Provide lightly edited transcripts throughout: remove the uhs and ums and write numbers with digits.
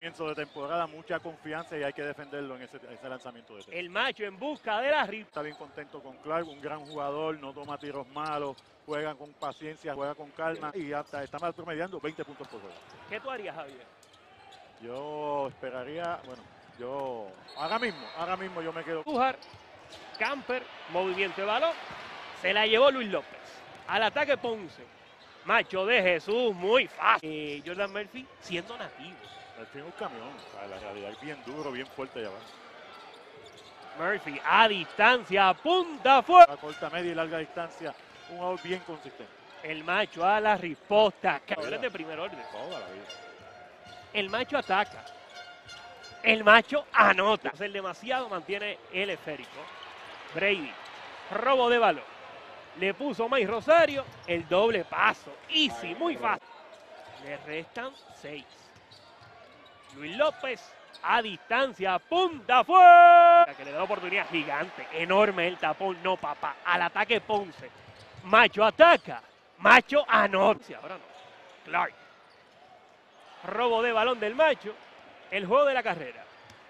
Comienzo de temporada, mucha confianza y hay que defenderlo en ese lanzamiento de tres. El macho en busca de la Está bien contento con Clark, un gran jugador, no toma tiros malos, juega con paciencia, juega con calma y hasta está mal promediando 20 puntos por juego. ¿Qué tú harías, Javier? Yo esperaría, bueno, ahora mismo yo me quedo. Andújar, Camper, movimiento de balón, se la llevó Luis López. Al ataque Ponce, macho de Jesús, muy fácil. Jordan Murphy siendo nativo. Al fin un camión, o sea, la realidad es bien duro, bien fuerte allá abajo. Murphy a distancia, punta fuerte. A corta, media y larga distancia, un out bien consistente. El macho a la respuesta. Cabrones de primer orden. Toda la vida. El macho ataca. El macho anota. El demasiado mantiene el esférico. Brady, robo de balón. Le puso Mike Rosario el doble paso. Easy, muy fácil. Le restan 6. Luis López a distancia, punta fuerte. Que le da oportunidad gigante, enorme el tapón, no papá. Al ataque Ponce. Macho ataca, macho anota. Ahora no. Clark. Robo de balón del macho. El juego de la carrera.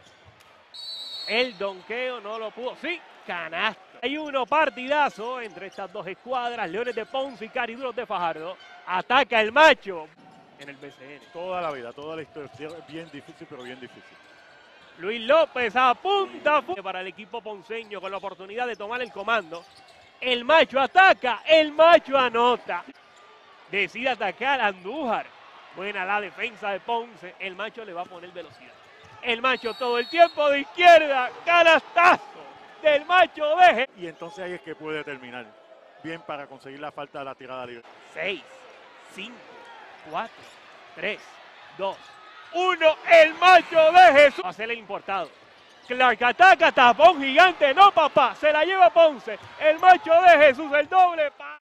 El donqueo no lo pudo. Sí, canasta. Hay uno partidazo entre estas dos escuadras. Leones de Ponce y Cariduros de Fajardo. Ataca el macho en el BCN. Toda la vida, toda la historia. Bien difícil, pero bien difícil. Luis López apunta para el equipo ponceño con la oportunidad de tomar el comando. El macho ataca, el macho anota. Decide atacar a Andújar. Buena la defensa de Ponce. El macho le va a poner velocidad. El macho todo el tiempo de izquierda. Canastazo del macho deje. Y entonces ahí es que puede terminar. Bien para conseguir la falta de la tirada libre. 6, 5, 4, 3, 2, 1. El macho de Jesús. Va a ser el importado. Clark ataca, tapón gigante. No, papá. Se la lleva Ponce. El macho de Jesús, el doble.